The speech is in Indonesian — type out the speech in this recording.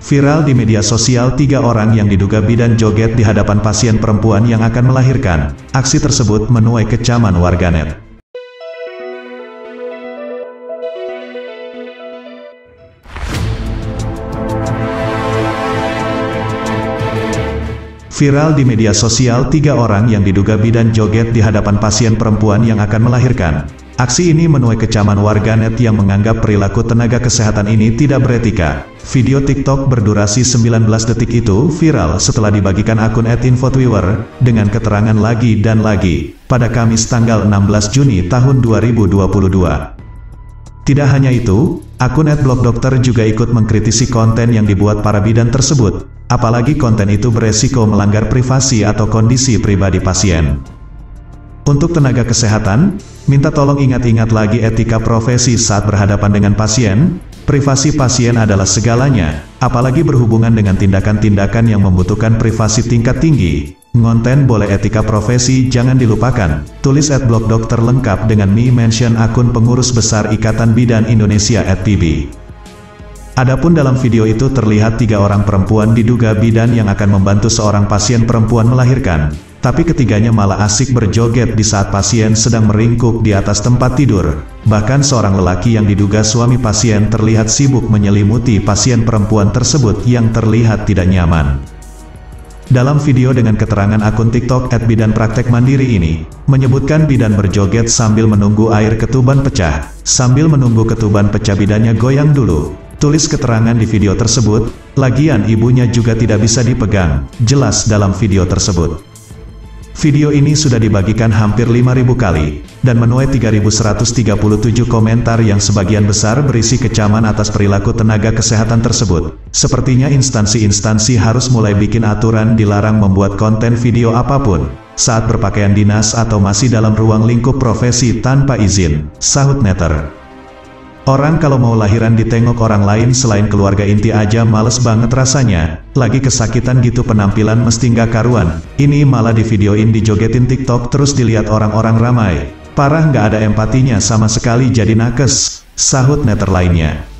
Viral di media sosial 3 orang yang diduga bidan joget di hadapan pasien perempuan yang akan melahirkan. Aksi tersebut menuai kecaman warganet. Viral di media sosial 3 orang yang diduga bidan joget di hadapan pasien perempuan yang akan melahirkan. Aksi ini menuai kecaman warganet yang menganggap perilaku tenaga kesehatan ini tidak beretika. Video TikTok berdurasi 19 detik itu viral setelah dibagikan akun @infotwiwer dengan keterangan lagi dan lagi pada Kamis tanggal 16 Juni tahun 2022. Tidak hanya itu, akun @blogdokter juga ikut mengkritisi konten yang dibuat para bidan tersebut, apalagi konten itu beresiko melanggar privasi atau kondisi pribadi pasien. Untuk tenaga kesehatan, minta tolong ingat-ingat lagi etika profesi saat berhadapan dengan pasien. Privasi pasien adalah segalanya, apalagi berhubungan dengan tindakan-tindakan yang membutuhkan privasi tingkat tinggi. Ngonten boleh, etika profesi jangan dilupakan. Tulis @blogdokter lengkap dengan mention akun pengurus besar Ikatan Bidan Indonesia @PB. Adapun dalam video itu terlihat 3 orang perempuan diduga bidan yang akan membantu seorang pasien perempuan melahirkan. Tapi ketiganya malah asik berjoget di saat pasien sedang meringkuk di atas tempat tidur. Bahkan seorang lelaki yang diduga suami pasien terlihat sibuk menyelimuti pasien perempuan tersebut yang terlihat tidak nyaman. Dalam video dengan keterangan akun TikTok @bidanpraktekmandiri ini, menyebutkan bidan berjoget sambil menunggu air ketuban pecah. Sambil menunggu ketuban pecah bidannya goyang dulu. Tulis keterangan di video tersebut, lagian ibunya juga tidak bisa dipegang, jelas dalam video tersebut. Video ini sudah dibagikan hampir 5.000 kali, dan menuai 3.137 komentar yang sebagian besar berisi kecaman atas perilaku tenaga kesehatan tersebut. Sepertinya instansi-instansi harus mulai bikin aturan dilarang membuat konten video apapun, saat berpakaian dinas atau masih dalam ruang lingkup profesi tanpa izin, sahut Netter. Orang kalau mau lahiran ditengok orang lain selain keluarga inti aja males banget rasanya, lagi kesakitan gitu penampilan mesti nggak karuan, ini malah di videoin dijogetin TikTok terus dilihat orang-orang ramai. Parah, nggak ada empatinya sama sekali, jadi nakes, sahut Netter lainnya.